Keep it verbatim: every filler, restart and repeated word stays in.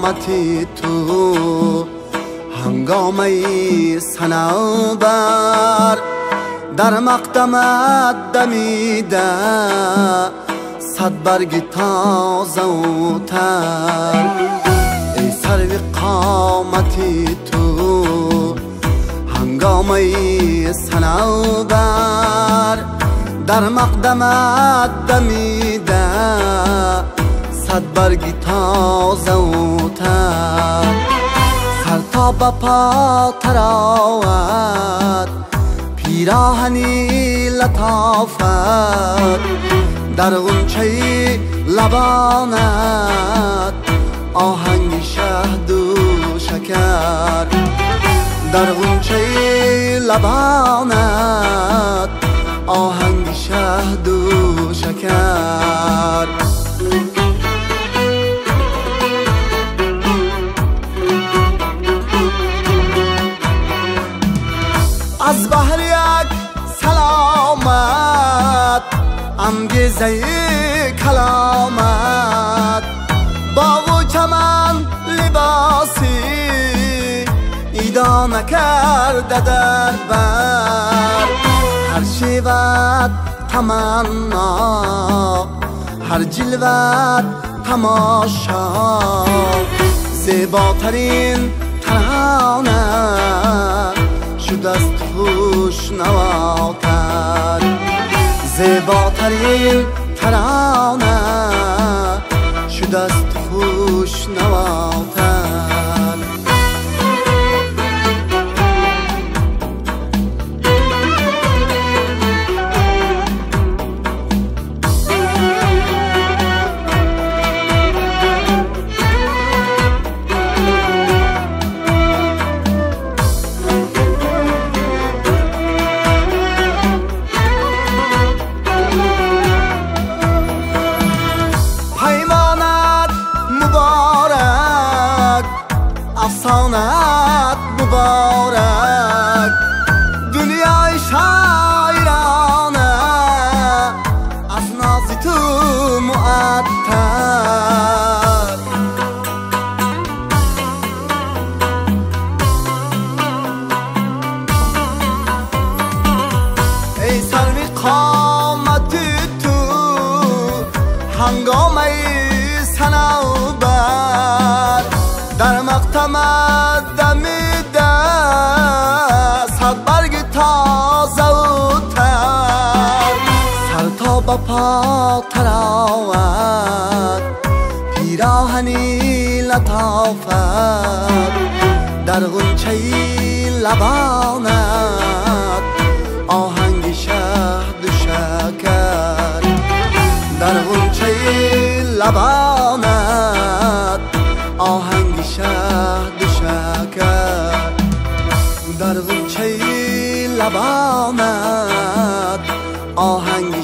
قامتی تو هنگامه صنوبر در مقدمت دمیده صد برگ تازه و تر. ای سرو قامتی تو هنگامه صنوبر در مقدمت دمیده صد برگ تازه و تر. سر تا به پا تراوت پیراهنی لطافت در غنچه لبانت آهنگ شهد و شکر. در غنچه لبانت آهنگ شهد و شکر. از بحر یک سلامت انگیزه کلامت باغ و چمن لباسی ایدا نکرده در بر. هر شیوت تمنا هر جلوت تماشا زیباترین ترانه شده است خوش نواتر. زیباترین ترانه شده است خوش نواتر. افسانت مبارک دنیای شاعرانه از ناز تو معطر. ای سروی قامت تو هنگامه صنوبر در مقدمت دمیده صد برگ تازه و تر. سر تا به پا تراوت پیراهنی لطافت در غنچه لبانت آهنگ شهد و شکر. در غنچه لبانت آهنگ شهد و شکر. در غنچه لبانت آهنگ